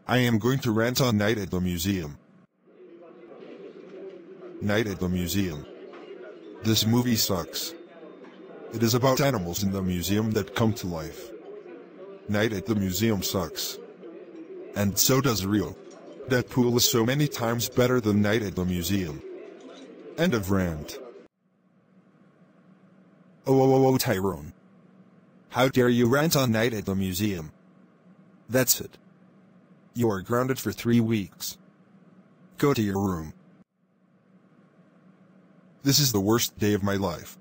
I am going to rant on Night at the Museum. Night at the Museum. This movie sucks. It is about animals in the museum that come to life. Night at the Museum sucks. And so does Rio. Deadpool is so many times better than Night at the Museum. End of rant. Oh, Tyrone. How dare you rant on Night at the Museum? That's it. You are grounded for 3 weeks. Go to your room. This is the worst day of my life.